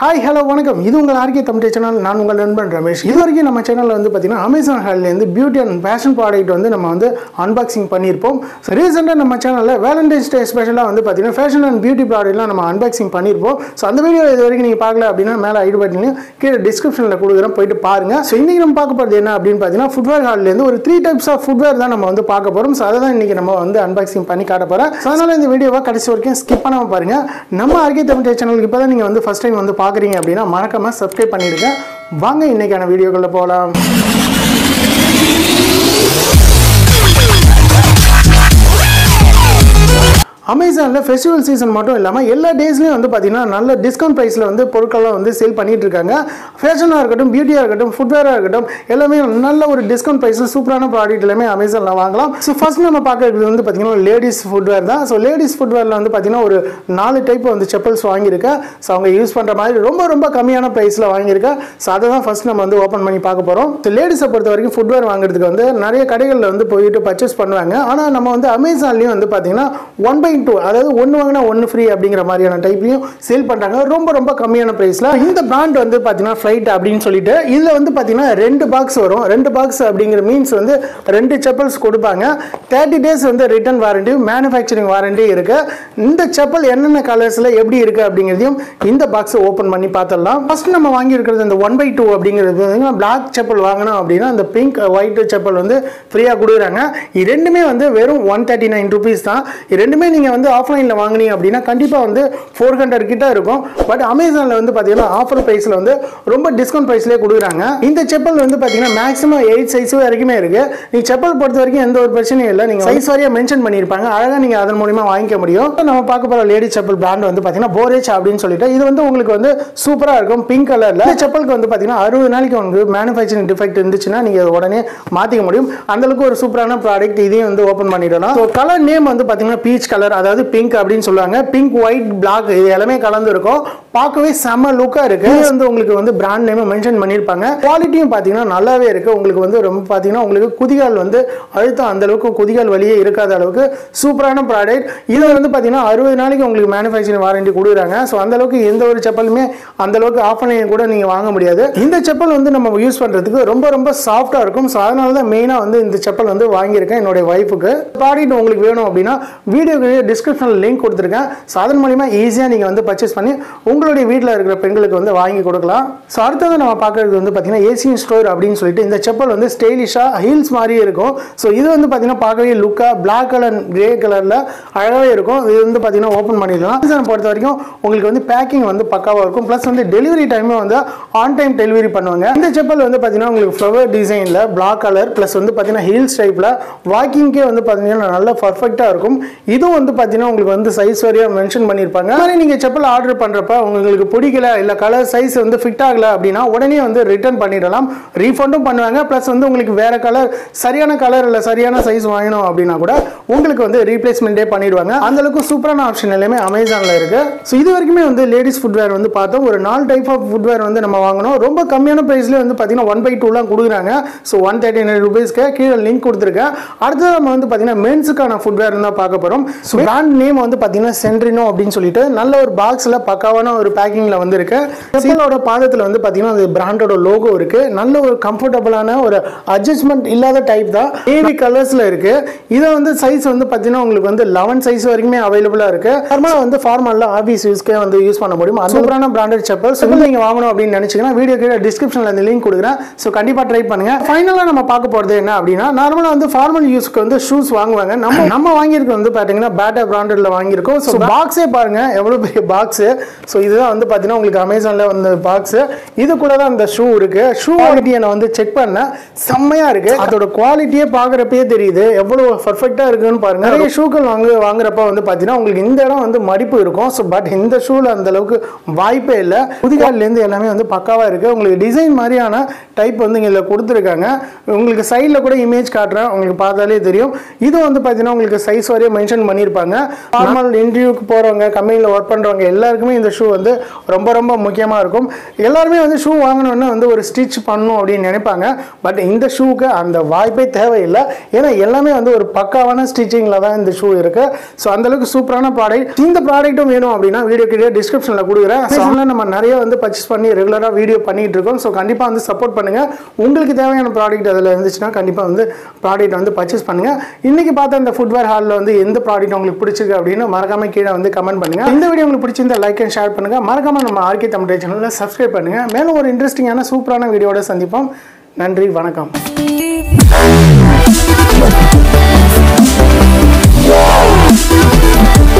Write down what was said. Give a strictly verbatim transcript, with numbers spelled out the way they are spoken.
Hi, hello, வணக்கம். இது உங்கள் ஆர்கே தமிழ் சேனல். நான் உங்கள் நண்பன் ரமேஷ். இதுவரைக்கும் நம்ம சேனல்ல வந்து பாத்தீங்கன்னா Amazon ஹால்ல இருந்து பியூட்டி அண்ட் ஃபேஷன் ப்ராடக்ட் வந்து நம்ம வந்து அன்பாக்சிங் பண்ணிருப்போம். ரீசன்ட்டா நம்ம சேனல்ல வேலண்டைன்ஸ் டே ஸ்பெஷலா வந்து பாத்தீங்கன்னா ஃபேஷன் அண்ட் பியூட்டி ப்ராடக்ட்லாம் நம்ம அன்பாக்சிங் பண்ணிருப்போம். சோ அந்த வீடியோ இதுவரைக்கும் நீங்க பார்க்கல அப்படினா மேல ஐடி பட்டன்ல கீழ டிஸ்கிரிப்ஷன்ல கொடுக்குறேன், போய்ட்டு பாருங்க. சோ இன்னைக்கு நம்ம பார்க்க போறது என்ன அப்படினு பாத்தீங்கன்னா ஃபுட்வேர் ஹால்ல இருந்து ஒரு three types ஆஃப் ஃபுட்வேர் தான் நம்ம வந்து பார்க்க போறோம். சோ அத தான் இன்னைக்கு நம்ம வந்து அன்பாக்சிங் பண்ணி காட்ட போறோம். சோ அதனால இந்த வீடியோவை கடைசி வரைக்கும் ஸ்கிப் பண்ணாம பாருங்க. நம்ம ஆர்கே தமிழ் சேனலுக்கு இப்பதான் நீங்க வந்து ஃபர்ஸ்ட் டைம் வந்து பாக்குறீங்க அப்படினா மறக்காம சப்ஸ்கிரைப் பண்ணிடுங்க. வாங்க இன்னைக்கான வீடியோக்குள்ள போலாம். Amazon ஃபெஸ்டிவல் சீசன் மட்டும் இல்லாம எல்லா டேஸ்லயும் வந்து பாத்தீங்கன்னா நல்ல டிஸ்கவுண்ட் பிரைஸ்ல வந்து பொருட்கள்லாம் வந்து சேல் பண்ணிட்டு இருக்காங்க. ஃபேஷனா இருக்கட்டும், பியூட்டியா இருக்கட்டும், ஃபுட்வேரா இருக்கட்டும், எல்லாமே நல்ல ஒரு டிஸ்கவுண்ட் பிரைஸ்ல சூப்பரான ப்ராடக்ட் எல்லாமே Amazonல வாங்கலாம். சோ ஃபர்ஸ்ட் நம்ம பார்க்கிறது வந்து பாத்தீங்கன்னா லேடிஸ் ஃபுட்வேர் தான். சோ லேடிஸ் ஃபுட்வேர்ல வந்து பாத்தீங்கன்னா ஒரு நாலு டைப் வந்து செப்பல்ஸ் வாங்கியிருக்கேன். சோ அவங்க யூஸ் பண்ற மாதிரி ரொம்ப ரொம்ப கம்மியான பிரைஸ்ல வாங்கியிருக்கேன். சோ அதை தான் ஃபர்ஸ்ட் நம்ம வந்து ஓபன் பண்ணி பார்க்க போறோம். சோ லேடிஸை பொறுத்த வரைக்கும் ஃபுட்வேர் வாங்குறதுக்கு வந்து நிறைய கடைகள்ல வந்து போயிட்டு பர்ச்சேஸ் பண்ணுவாங்க. ஆனா நம்ம வந்து Amazonலயும் வந்து பாத்தீங்கன்னா ஒன் பை டூ, அதாவது ஒன்னு வாங்கினா ஒன்னு ஃப்ரீ அப்படிங்கிற மாதிரியான டைப்லயும் சேல் பண்றாங்க ரொம்ப ரொம்ப கம்மியான பிரைஸ்ல. இந்த பிராண்ட் வந்து பாத்தீங்கன்னா ஃப்ளைட் அப்படின்னு சொல்லிட்டு இதுல வந்து பாத்தீங்கன்னா ரெண்டு பாக்ஸ் வரும். ரெண்டு பாக்ஸ் அப்படிங்கிற மீன்ஸ் வந்து ரெண்டு செப்பல்ஸ் கொடுப்பாங்க. தேர்ட்டி டேஸ் வந்து ரிட்டர்ன் வாரண்டி, மேனுஃபேக்சரிங் வாரண்டி இருக்கு. இந்த செப்பல் என்னென்ன கலர்ஸ்ல எப்படி இருக்கு அப்படிங்கிறதையும் இந்த பாக்ஸ் ஓபன் பண்ணி பார்த்தலாம். ஃபர்ஸ்ட் நம்ம வாங்கி இருக்கிறது இந்த ஒன் பை டூ அப்படிங்கிறது பிளாக் செப்பல் வாங்கணும் அப்படின்னா அந்த பிங்க் ஒயிட் செப்பல் வந்து ஃப்ரீயா கொடுக்குறாங்க. இது ரெண்டுமே வந்து வெறும் ஒன் தேர்ட்டி நைன் ருபீஸ் தான். இது ரெண்டுமே நீங்க வந்து ஆஃப்லைன்ல வாங்குனீங்க அப்படின்னா கண்டிப்பா வந்து ஃபோர் ஹண்ட்ரட் கிட்ட இருக்கும். பட் Amazonல வந்து பாத்தீங்கன்னா ஆஃபர் பிரைஸ்ல வந்து ரொம்ப டிஸ்கவுண்ட் பிரைஸ்லயே கொடுக்குறாங்க. இந்த செப்பல் வந்து பாத்தீங்கன்னா மேக்ஸிமம் எயிட் சைஸ் வரைக்குமே இருக்கு. நீங்க செப்பல் பொறுத்த வரைக்கும் எந்த ஒரு பிரச்சனையும் இல்லை. நீங்க சைஸ் வரையா மென்ஷன் பண்ணிருப்பாங்க, அழகா நீங்க அதன் மூலமா வாங்கிக்க முடியும். நம்ம பார்க்க போற லேடி செப்பல் பிராண்ட் வந்து பாத்தீங்கன்னா போரேச் அப்படின்னு சொல்லிட்டு இது வந்து உங்களுக்கு வந்து சூப்பரா இருக்கும் பிங்க் கலர்ல. இந்த செப்பலுக்கு வந்து பாத்தீங்கன்னா அறுபது நாளைக்கு உங்களுக்கு மேனுஃபேக்சரிங் டிஃபெக்ட் இருந்துச்சுன்னா நீங்க உடனே மாத்திக்க முடியும். அந்த அளவுக்கு ஒரு சூப்பரான ப்ராடக்ட். இதையும் வந்து ஓபன் பண்ணிடலாம். கலர் நேம் வந்து பாத்தீங்கன்னா பீச் கலர், அதாவது பிங்க் அப்படின்னு சொல்லுவாங்க. பிங்க் ஒயிட் பிளாக் இது எல்லாமே கலந்து இருக்கும். பார்க்கவே செம லுக்கா இருக்கு. இது வந்து உங்களுக்கு வந்து பிராண்ட் நேம் மென்ஷன் பண்ணிருப்பாங்க. குவாலிட்டியும் பாத்தீங்கன்னா நல்லாவே இருக்கு. உங்களுக்கு வந்து ரொம்ப பாத்தீங்கன்னா உங்களுக்கு குதிகால் வந்து அழுத்தம் அந்த அளவுக்கு குதிகால் வலியே இருக்காத அளவுக்கு சூப்பரான ப்ராடக்ட். இது வந்து பாத்தீங்கன்னா அறுபது நாளைக்கு உங்களுக்கு மேனுஃபேக்சரிங் வாரண்டி கொடுக்குறாங்க. ஸோ அந்த அளவுக்கு எந்த ஒரு செப்பலுமே அந்த அளவுக்கு ஆஃப்லைன் கூட நீங்க வாங்க முடியாது. இந்த செப்பல் வந்து நம்ம யூஸ் பண்றதுக்கு ரொம்ப ரொம்ப சாஃப்டா இருக்கும். ஸோ அதனால தான் மெயினா வந்து இந்த செப்பல் வந்து வாங்கியிருக்கேன் என்னுடைய வைஃபுக்கு. ப்ராடக்ட் உங்களுக்கு வேணும் அப்படின்னா வீடியோக்கு டிஸ்கிரிப்ஷன்ல லிங்க் கொடுத்துருக்கேன். ஸோ அதன் மூலமா ஈஸியா நீங்க வந்து பர்ச்சேஸ் பண்ணி உங்களுடைய வீட்டில் இருக்கிற பெண்களுக்கு வந்து வாங்கி கொடுக்கலாம். ஸோ அடுத்தது நம்ம பார்க்கறது வந்து பார்த்தீங்கன்னா ஏசியன் ஸ்டோர் அப்படின்னு சொல்லிட்டு இந்த செப்பல் வந்து ஸ்டைலிஷா ஹீல்ஸ் மாதிரியே இருக்கும். ஸோ இது வந்து பார்த்தீங்கன்னா பார்க்கவே லுக்கா பிளாக் கலர் கிரே கலர்ல அழகாவே இருக்கும். இது வந்து பார்த்தீங்கன்னா ஓப்பன் பண்ணிடலாம். Amazon பொறுத்த வரைக்கும் உங்களுக்கு வந்து பேக்கிங் வந்து பக்காவா இருக்கும். பிளஸ் வந்து டெலிவரி டைமும் வந்து ஆன் டைம் டெலிவரி பண்ணுவாங்க. இந்த செப்பல் வந்து பார்த்தீங்கன்னா உங்களுக்கு ஃப்ளவர் டிசைன்ல பிளாக் கலர் பிளஸ் வந்து பார்த்தீங்கன்னா ஹீல்ஸ் டைப்ல வாக்கிங்கே வந்து பார்த்தீங்கன்னா நல்லா பர்ஃபெக்டா இருக்கும். இதுவும் வந்து பார்த்தீங்கன்னா உங்களுக்கு வந்து சைஸ் வரையா மென்ஷன் பண்ணியிருப்பாங்க. மாதிரி நீங்க செப்பல் ஆர்டர் பண்றப்ப உங்களுக்கு பிடிக்கல இல்ல கலர் சைஸ் வந்து ஃபிட் ஆகல அப்படின்னா உடனே வந்து ரிட்டர்ன் பண்ணிடலாம். ரீஃபண்டும் பண்ணுவாங்க. பிளஸ் வந்து உங்களுக்கு வேற கலர் சரியான கலர் இல்ல சரியான சைஸ் வாங்கணும் அப்படின்னா கூட உங்களுக்கு வந்து ரீப்ளேஸ்மெண்டே பண்ணிடுவாங்க. அந்த அளவுக்கு சூப்பரான ஆப்ஷன் எல்லாமே Amazonல இருக்கு. ஸோ இது வரைக்குமே வந்து லேடிஸ் ஃபுட்வேர் வந்து பார்த்தோம். ஒரு நாலு டைப் ஆஃப் ஃபுட்வேர் வந்து நம்ம வாங்கணும். ரொம்ப கம்மியான பிரைஸ்ல வந்து பாத்தீங்கன்னா ஒன் பை டூலாம் கொடுக்குறாங்க. ஸோ ஒன் தேர்ட்டி நைன் ருபீஸ்க்கு கீழே லிங்க் கொடுத்துருக்கேன். அடுத்தது நம்ம வந்து பாத்தீங்கன்னா மென்ஸுக்கான ஃபுட்வேர் தான் பார்க்க போறோம். ஸோ பிராண்ட் நேம் வந்து பாத்தீங்கன்னா சென்ட்ரினோ அப்படின்னு சொல்லிட்டு நல்ல ஒரு பாக்ஸ்ல பக்காவான ஒரு பேக்கிங்ல வந்து இருக்கு. செப்பலோட பாதத்துல வந்து பாத்தீங்கன்னா அந்த பிராண்டோட லோகோ இருக்கு. நல்ல ஒரு கம்ஃபர்டபுளான ஒரு அட்ஜஸ்ட்மெண்ட் இல்லாத டைப் தான். நேவி கலர்ஸ்ல இருக்கு. இத வந்து சைஸ் வந்து பாத்தீங்கன்னா உங்களுக்கு வந்து லெவன் சைஸ் வரைக்குமே அவைலபிளா இருக்கு. நார்மலா வந்து ஃபார்மல்ல ஆபீஸ் யூஸ்க்கே வந்து யூஸ் பண்ண முடியும். சூப்பரான பிராண்டட் செப்பல். செப்பல் நீங்க வாங்கணும் அப்படின்னு நினைச்சீங்கன்னா வீடியோ கீழ டிஸ்கிரிப்ஷன்ல அந்த லிங்க் கொடுக்குறேன். சோ கண்டிப்பா ட்ரை பண்ணுங்க. ஃபைனலா நம்ம பார்க்க போறது என்ன அப்படின்னா நார்மலா வந்து ஃபார்மல் யூஸ்க்கு வந்து ஷூஸ் வாங்குவாங்க. நம்ம நம்ம வாங்கியிருக்கிறது வந்து பாத்தீங்கன்னா பேட்டா பிராண்டட்ல வாங்கியிருக்கோம். சோ பாக்ஸே பாருங்க எவ்வளவு பெரிய பாக்ஸ். சோ இதுதான் வந்து பாத்தீங்கன்னா உங்களுக்கு Amazonல வந்த பாக்ஸ். இது கூட தான் இந்த ஷூ இருக்கு. ஷூ குவாலிட்டியை நான் வந்து செக் பண்ணேன். செம்மையா இருக்கு. அதோட குவாலிட்டியே பாக்குறப்பே தெரியுது எவ்வளவு பர்ஃபெக்ட்டா இருக்குன்னு பாருங்க. நிறைய ஷூக்கள் வாங்க வாங்குறப்ப வந்து பாத்தீங்கன்னா உங்களுக்கு இந்த இடம் வந்து மடிப்பு இருக்கும். ஸோ பட் இந்த ஷூல அந்த அளவுக்கு வாய்ப்பே இல்லை. புதிகால்ல இருந்து எல்லாமே வந்து பக்காவா இருக்கு. உங்களுக்கு டிசைன் மாதிரியான டைப் வந்து இங்க கொடுத்துருக்காங்க. உங்களுக்கு சைட்ல கூட இமேஜ் காட்டுறேன், உங்களுக்கு பார்த்தாலே தெரியும். இது வந்து பாத்தீங்கன்னா உங்களுக்கு சைஸ் வரைய மென்ஷன் பண்ணிருப்பாங்க. இருப்பாங்க. நார்மல் இன்டர்வியூக்கு போகிறவங்க, கம்பெனியில் ஒர்க் பண்ணுறவங்க எல்லாருக்குமே இந்த ஷூ வந்து ரொம்ப ரொம்ப முக்கியமாக இருக்கும். எல்லாருமே வந்து ஷூ வாங்கணுன்னா வந்து ஒரு ஸ்டிச் பண்ணணும் அப்படின்னு நினைப்பாங்க. பட் இந்த ஷூக்கு அந்த வாய்ப்பே தேவையில்லை. ஏன்னா எல்லாமே வந்து ஒரு பக்காவான ஸ்டிச்சிங்கில் தான் இந்த ஷூ இருக்குது. ஸோ அந்தளவுக்கு சூப்பரான ப்ராடக்ட். இந்த ப்ராடக்ட்டும் வேணும் அப்படின்னா வீடியோ கீழே டிஸ்கிரிப்ஷனில் கொடுக்குறேன். ஸோ நம்ம நிறைய வந்து பர்ச்சேஸ் பண்ணி ரெகுலராக வீடியோ பண்ணிகிட்டு இருக்கோம். ஸோ கண்டிப்பாக வந்து சப்போர்ட் பண்ணுங்கள். உங்களுக்கு தேவையான ப்ராடக்ட் அதில் இருந்துச்சுன்னா கண்டிப்பாக வந்து ப்ராடக்ட் வந்து பர்ச்சேஸ் பண்ணுங்கள். இன்றைக்கி பார்த்த இந்த ஃபுட்வேர் ஹாலில் வந்து எந்த ப்ராடக்ட் உங்களுக்கு பிடிச்சிருக்கு அப்படின்னு மறக்காமல் கீழே வந்து கமெண்ட் பண்ணுங்கள். இந்த வீடியோ உங்களுக்கு பிடிச்சிருந்தா லைக் அண்ட் ஷேர் பண்ணுங்கள். மறக்காமல் நம்ம ஆர்கே தமிழ் சேனலில் சப்ஸ்கிரைப் பண்ணுங்கள். மேலும் ஒரு இன்ட்ரெஸ்டிங்கான சூப்பரான வீடியோட சந்திப்போம். நன்றி, வணக்கம். Yeah.